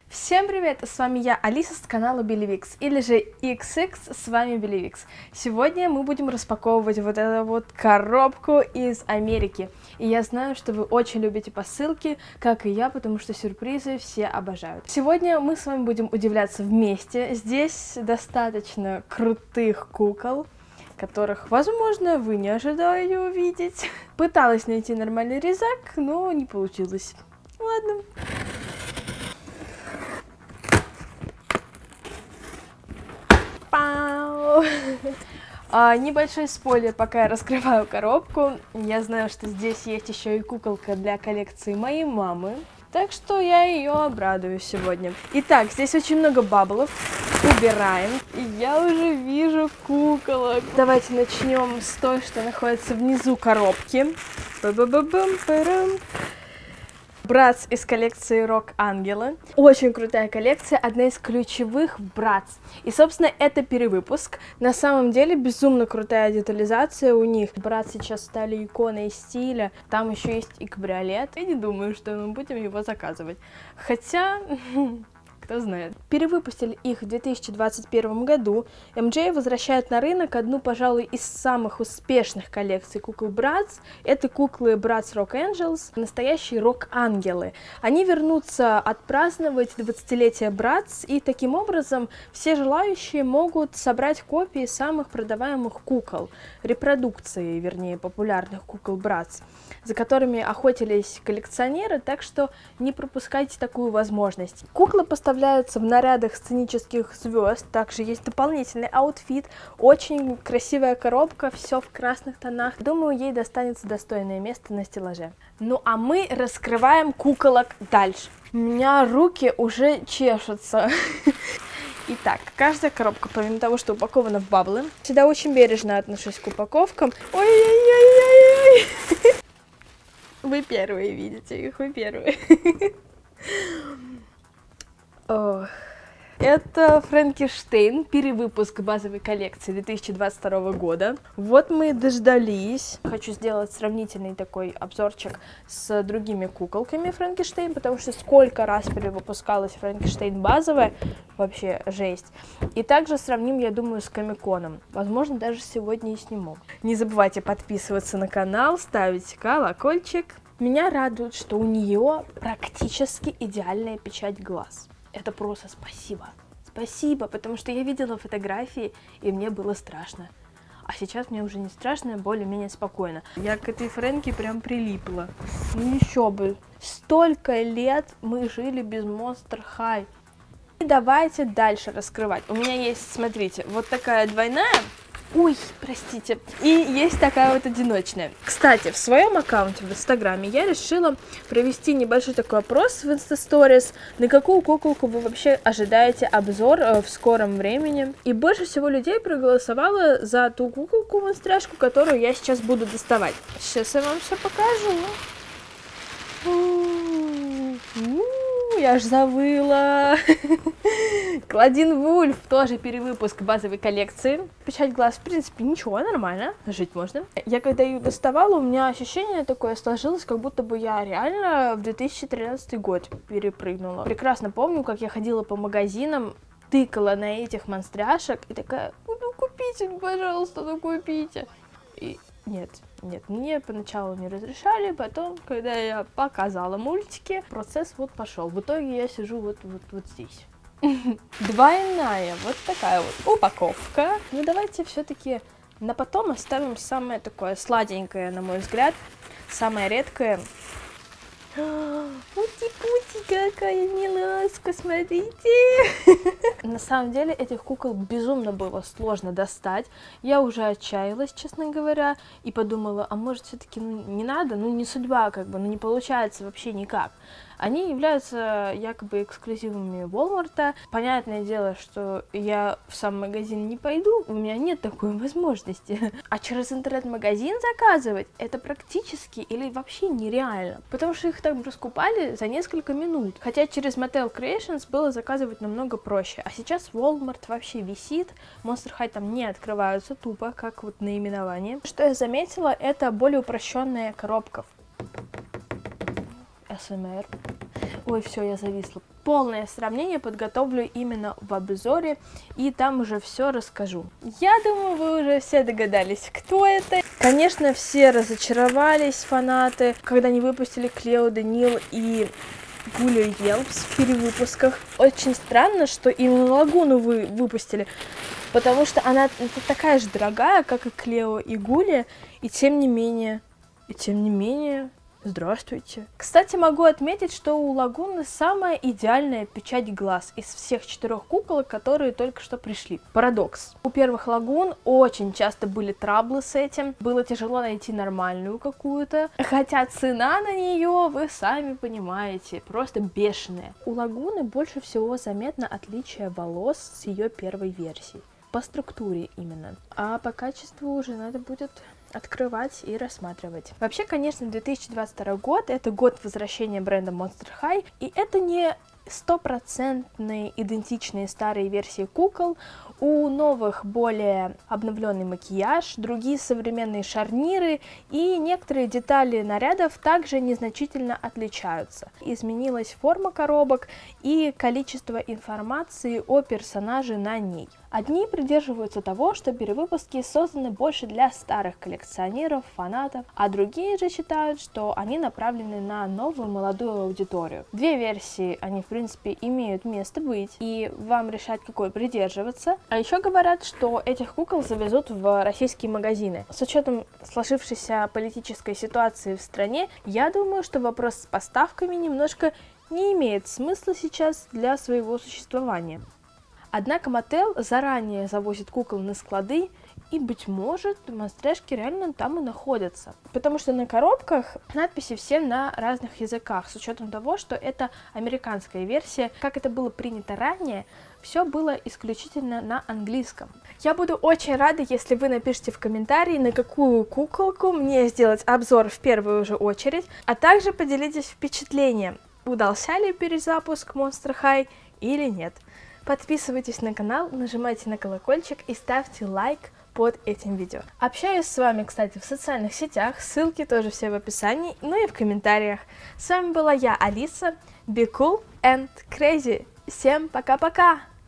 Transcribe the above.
Всем привет, с вами я, Алиса, с канала Беливикс, или же XX, с вами Беливикс. Сегодня мы будем распаковывать вот эту вот коробку из Америки. И я знаю, что вы очень любите посылки, как и я, потому что сюрпризы все обожают. Сегодня мы с вами будем удивляться вместе. Здесь достаточно крутых кукол, которых, возможно, вы не ожидали увидеть. Пыталась найти нормальный резак, но не получилось. Ладно. Небольшой спойлер, пока я раскрываю коробку. Я знаю, что здесь есть еще и куколка для коллекции моей мамы, так что я ее обрадую сегодня. Итак, здесь очень много баблов. Убираем. И я уже вижу куколок. Давайте начнем с той, что находится внизу коробки. Братс из коллекции Рок Ангелы. Очень крутая коллекция, одна из ключевых Братс. И, собственно, это перевыпуск. На самом деле, безумно крутая детализация у них. Братс сейчас стали иконой стиля. Там еще есть и кабриолет. Я не думаю, что мы будем его заказывать. Хотя... кто знает. Перевыпустили их в 2021 году. MJ возвращает на рынок одну, пожалуй, из самых успешных коллекций кукол Братс. Это куклы Bratz Rock Angels, настоящие рок-ангелы. Они вернутся отпраздновать 20-летие Братс, и таким образом все желающие могут собрать копии самых продаваемых кукол, репродукции, вернее, популярных кукол Братс, за которыми охотились коллекционеры, так что не пропускайте такую возможность. Куклы поставляются в нарядах сценических звезд, также есть дополнительный аутфит, очень красивая коробка, все в красных тонах. Думаю, ей достанется достойное место на стеллаже. Ну а мы раскрываем куколок дальше. У меня руки уже чешутся. Итак, каждая коробка, помимо того, что упакована в баблы, всегда очень бережно отношусь к упаковкам. Ой-ой-ой-ой-ой! Вы первые видите их, вы первые. Это Франкенштейн, перевыпуск базовой коллекции 2022 года. Вот мы и дождались. Хочу сделать сравнительный такой обзорчик с другими куколками Франкенштейн, потому что сколько раз перевыпускалась Франкенштейн базовая, вообще жесть. И также сравним, я думаю, с Комиконом. Возможно, даже сегодня и сниму. Не забывайте подписываться на канал, ставить колокольчик. Меня радует, что у нее практически идеальная печать глаз. Это просто спасибо. Спасибо, потому что я видела фотографии, и мне было страшно. А сейчас мне уже не страшно, более-менее спокойно. Я к этой Фрэнки прям прилипла. Ну еще бы. Столько лет мы жили без Monster High. И давайте дальше раскрывать. У меня есть, смотрите, вот такая двойная. Ой, простите. И есть такая вот одиночная. Кстати, в своем аккаунте в Инстаграме я решила провести небольшой такой опрос в Инстасторис, на какую куколку вы вообще ожидаете обзор в скором времени. И больше всего людей проголосовало за ту куколку монстряшку, которую я сейчас буду доставать. Сейчас я вам все покажу. Я аж завыла. Клодин Вульф, тоже перевыпуск базовой коллекции. Печать глаз, в принципе, ничего, нормально, жить можно. Я когда ее доставала, у меня ощущение такое сложилось, как будто бы я реально в 2013 год перепрыгнула. Прекрасно помню, как я ходила по магазинам, тыкала на этих монстряшек и такая: ну купите, пожалуйста, ну купите. И нет, мне поначалу не разрешали, потом, когда я показала мультики, процесс вот пошел. В итоге я сижу вот здесь. Двойная, вот такая вот упаковка. Ну давайте все-таки на потом оставим самое такое сладенькое, на мой взгляд, самое редкое. Пути-пути, какая миласка, смотрите! На самом деле этих кукол безумно было сложно достать. Я уже отчаялась, честно говоря, и подумала, а может все-таки не надо, не судьба, как бы, не получается вообще никак. Они являются якобы эксклюзивами Walmart. Понятное дело, что я в сам магазин не пойду, у меня нет такой возможности. А через интернет-магазин заказывать это практически или вообще нереально, потому что их там раскупали за несколько минут. Хотя через Mattel Creations было заказывать намного проще. А сейчас Walmart вообще висит, Monster High там не открываются тупо, как вот наименование. Что я заметила, это более упрощенная коробка. СМР. Ой, все, я зависла. Полное сравнение подготовлю именно в обзоре, и там уже все расскажу. Я думаю, вы уже все догадались, кто это. Конечно, все разочаровались, фанаты, когда они выпустили Клео де Нил и Гулию Елпс в перевыпусках. Очень странно, что именно Лагуну вы выпустили, потому что она такая же дорогая, как и Клео и Гулия, и тем не менее, здравствуйте. Кстати, могу отметить, что у Лагуны самая идеальная печать глаз из всех 4 куколок, которые только что пришли. Парадокс. У первых Лагун очень часто были траблы с этим, было тяжело найти нормальную какую-то, хотя цена на нее, вы сами понимаете, просто бешеная. У Лагуны больше всего заметно отличие волос с ее первой версии. По структуре именно. А по качеству уже надо будет открывать и рассматривать. Вообще, конечно, 2022 год — это год возвращения бренда Monster High, и это не стопроцентные идентичные старые версии кукол. У новых более обновленный макияж, другие современные шарниры и некоторые детали нарядов также незначительно отличаются. Изменилась форма коробок и количество информации о персонаже на ней. Одни придерживаются того, что перевыпуски созданы больше для старых коллекционеров, фанатов, а другие же считают, что они направлены на новую молодую аудиторию. Две версии, они в принципе имеют место быть, и вам решать, какой придерживаться. А еще говорят, что этих кукол завезут в российские магазины. С учетом сложившейся политической ситуации в стране, я думаю, что вопрос с поставками немножко не имеет смысла сейчас для своего существования. Однако Mattel заранее завозит кукол на склады, и, быть может, монстрешки реально там и находятся. Потому что на коробках надписи все на разных языках, с учетом того, что это американская версия. Как это было принято ранее, все было исключительно на английском. Я буду очень рада, если вы напишите в комментарии, на какую куколку мне сделать обзор в первую же очередь, а также поделитесь впечатлением, удался ли перезапуск Monster High или нет. Подписывайтесь на канал, нажимайте на колокольчик и ставьте лайк под этим видео. Общаюсь с вами, кстати, в социальных сетях, ссылки тоже все в описании, ну и в комментариях. С вами была я, Алиса, be cool and crazy. Всем пока-пока!